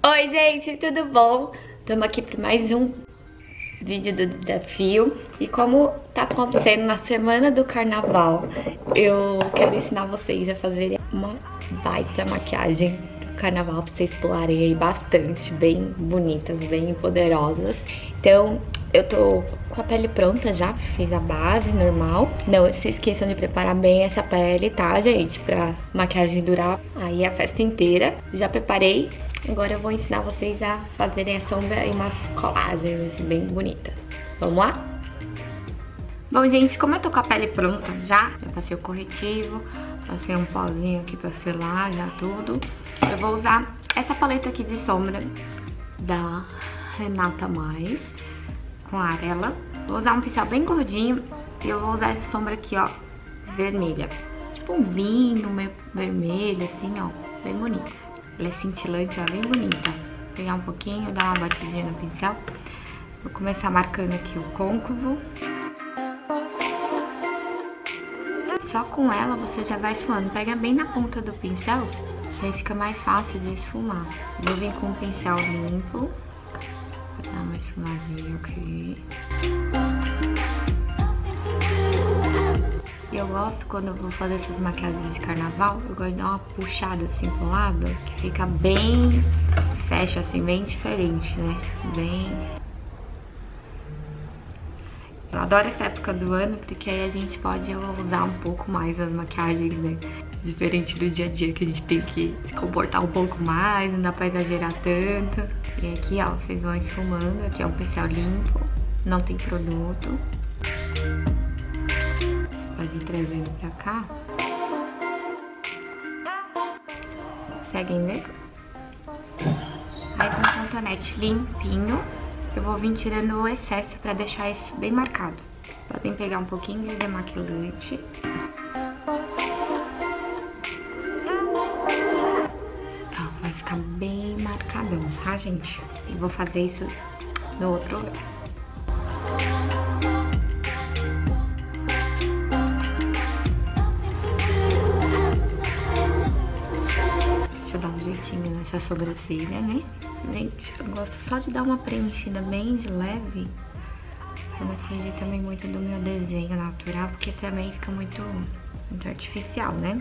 Oi, gente, tudo bom? Estamos aqui para mais um vídeo do desafio. E como tá acontecendo na semana do carnaval, eu quero ensinar vocês a fazerem uma baita maquiagem do carnaval para vocês pularem aí bastante, bem bonitas, bem poderosas. Então, eu tô com a pele pronta já, fiz a base normal. Não se esqueçam de preparar bem essa pele, tá, gente? Pra maquiagem durar aí a festa inteira. Já preparei. Agora eu vou ensinar vocês a fazerem a sombra e umas colagens assim, bem bonitas. Vamos lá? Bom, gente, como eu tô com a pele pronta já passei o corretivo, passei um pozinho aqui pra selar já tudo. Eu vou usar essa paleta aqui de sombra da Renata Mais, com Arela. Vou usar um pincel bem gordinho e eu vou usar essa sombra aqui, ó, vermelha. Tipo um vinho meio vermelho, assim, ó, bem bonito. Ela é cintilante, ó, bem bonita. Vou pegar um pouquinho, dar uma batidinha no pincel. Vou começar marcando aqui o côncavo. Só com ela você já vai esfumando. Pega bem na ponta do pincel, que aí fica mais fácil de esfumar. Vou vir com o pincel limpo. Vou dar uma esfumadinha aqui. Eu gosto, quando eu vou fazer essas maquiagens de carnaval, eu gosto de dar uma puxada assim pro lado, que fica bem, fecha assim, bem diferente, né? Bem... Eu adoro essa época do ano, porque aí a gente pode usar um pouco mais as maquiagens, né? Diferente do dia a dia, que a gente tem que se comportar um pouco mais, não dá pra exagerar tanto. E aqui, ó, vocês vão esfumando, aqui é um pincel limpo, não tem produto. Pode ir trazendo pra cá. Conseguem ver? Aí com o cotonete limpinho, eu vou vir tirando o excesso pra deixar isso bem marcado. Podem pegar um pouquinho de demaquilante. Ó, vai ficar bem marcadão, tá, gente? E vou fazer isso no outro olho. Dar um jeitinho nessa sobrancelha, né? Gente, eu gosto só de dar uma preenchida bem de leve, pra não fugir também muito do meu desenho natural, porque também fica muito artificial, né?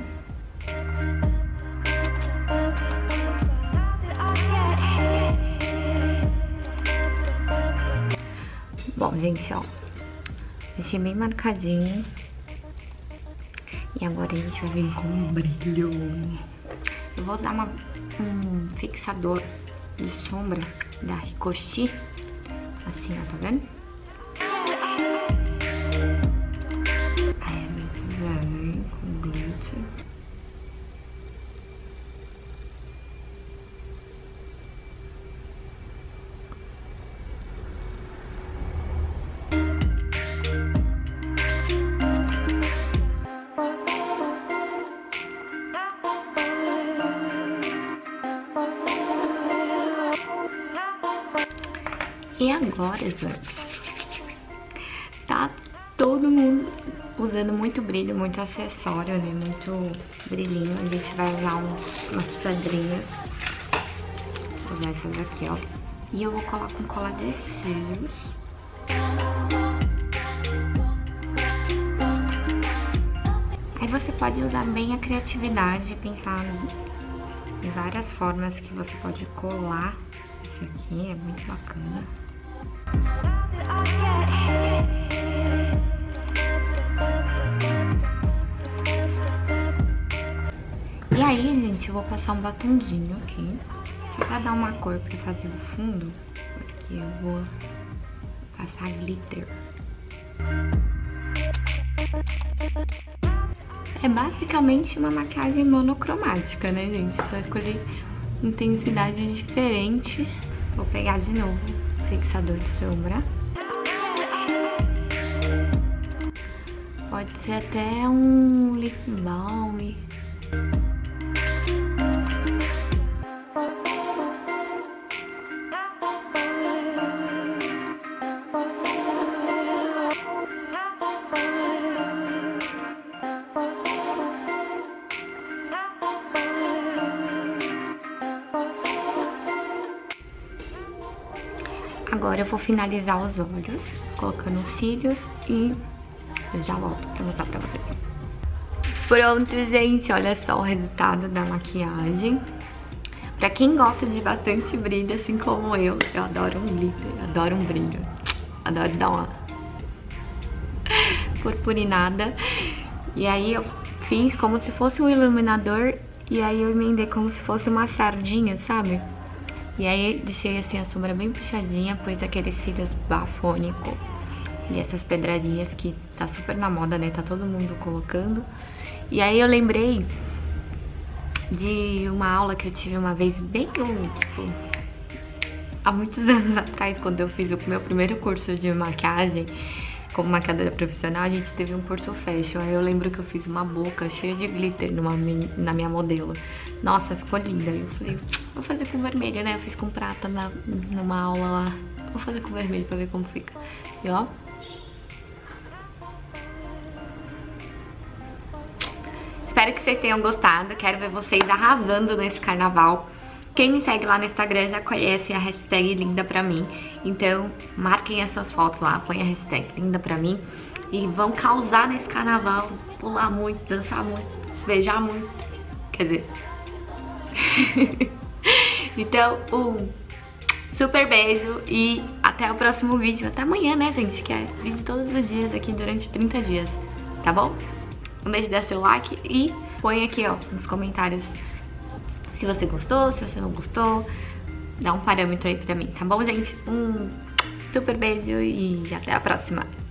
Bom, gente, ó, deixei bem marcadinho. E agora a gente vai vir com um brilho. Eu vou usar um fixador de sombra da Ricochi, assim, ó, tá vendo? Aí a gente vem com o glitter. E agora, gente, tá todo mundo usando muito brilho, muito acessório, né? Muito brilhinho. A gente vai usar umas pedrinhas. Vou usar essas aqui, ó. E eu vou colar com cola de cílios. Aí você pode usar bem a criatividade e pensar em várias formas que você pode colar. Isso aqui é muito bacana. E aí, gente, eu vou passar um batonzinho aqui, só pra dar uma cor pra fazer o fundo, porque eu vou passar glitter. É basicamente uma maquiagem monocromática, né, gente? Só escolhi intensidade diferente. Vou pegar de novo o fixador de sombra. Pode ser até um lip balm. Agora eu vou finalizar os olhos, colocando os cílios e eu já volto pra mostrar pra vocês. Pronto, gente, olha só o resultado da maquiagem. Pra quem gosta de bastante brilho, assim como eu adoro um glitter, adoro um brilho. Adoro dar uma purpurinada. E aí eu fiz como se fosse um iluminador e aí eu emendei como se fosse uma sardinha, sabe? E aí deixei assim a sombra bem puxadinha, pus aqueles cílios bafônico e essas pedrarias que tá super na moda, né? Tá todo mundo colocando. E aí eu lembrei de uma aula que eu tive uma vez bem, tipo, há muitos anos atrás, quando eu fiz o meu primeiro curso de maquiagem como maquiadora profissional. A gente teve um curso fashion. Aí eu lembro que eu fiz uma boca cheia de glitter na minha modelo. Nossa, ficou linda. Eu falei, vou fazer com vermelho, né? Eu fiz com prata numa aula lá. Vou fazer com vermelho pra ver como fica. E ó, espero que vocês tenham gostado. Quero ver vocês arrasando nesse carnaval. Quem me segue lá no Instagram já conhece a hashtag linda pra mim. Então marquem as suas fotos lá, põe a hashtag linda pra mim. E vão causar nesse carnaval, pular muito, dançar muito, beijar muito. Quer dizer... Então, um super beijo e até o próximo vídeo. Até amanhã, né, gente? Que é vídeo todos os dias aqui durante 30 dias, tá bom? Não deixe de dar seu like e põe aqui, ó, nos comentários se você gostou, se você não gostou. Dá um parâmetro aí pra mim, tá bom, gente? Um super beijo e até a próxima.